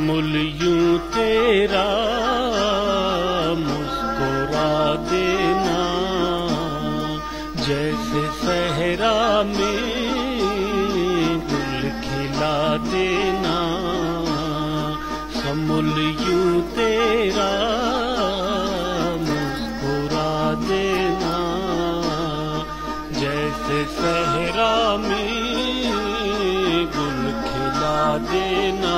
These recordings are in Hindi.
समूल यूं तेरा मुस्कुरा देना, जैसे सहरा में गुल खिला देना। समूल यूं तेरा मुस्कुरा देना, जैसे सहरा में गुल खिला देना।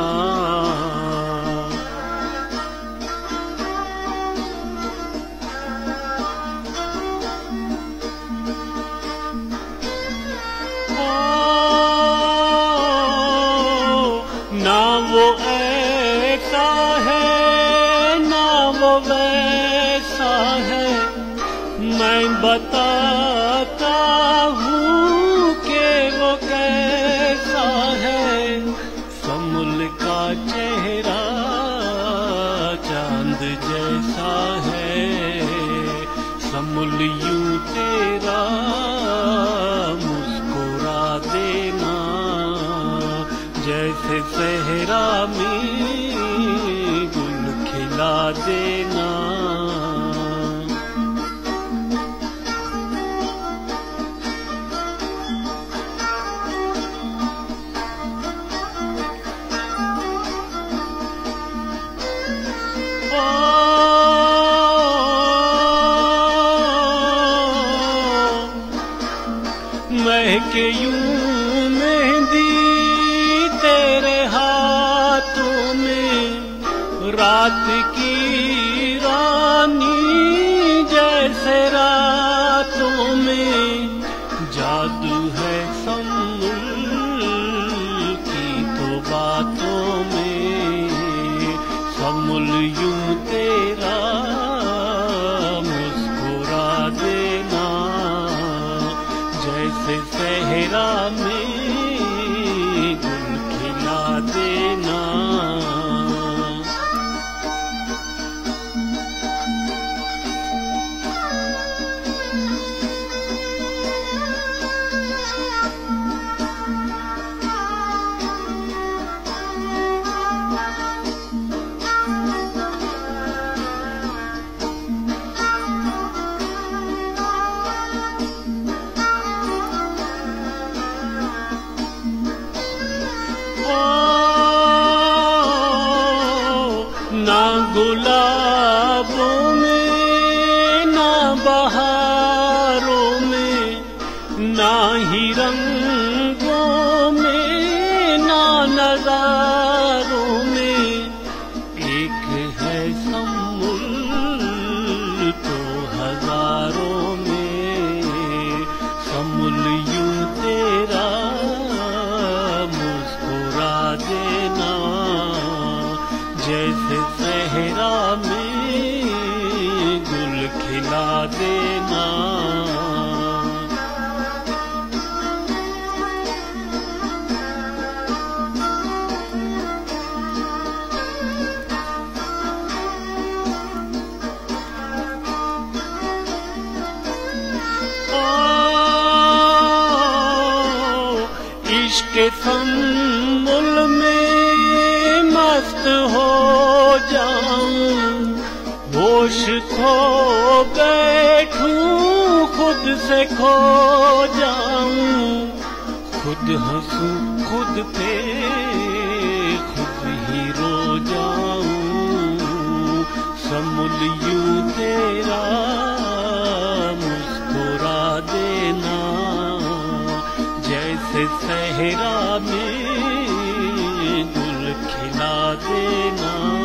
ना वो ऐसा है ना वो वैसा है, मैं बताता हूँ कि वो कैसा है। समूल का चेहरा चांद जैसा है, समूल यूं तेरा मुस्कुरा देना, जैसे सहरा में गुल खिला देना। महके यूं मेहंदी तेरे हाथों में, रात की रानी जैसे रातों में। जादू है समूल की तो बातों में, समूल यूं तेरा मुस्कुरा देना, जैसे सहरा में गुल खिला देना। ना गुलाबों में ना बहारों में, ना ही रंगों में ना नजारों में। एक है समूल तो हजारों में, समूल यूं तेरा मुस्कुरा देना, जैसे सहरा में गुल खिला देना। इश्क समूल में मस्त हो जाऊं, होश खो बैठूं, खुद से खो जाऊं। खुद हंसूं खुद पे खुद ही रो जाऊं, समूल यूं तेरा मुस्कुरा देना, जैसे सहरा में गुल खिला देना।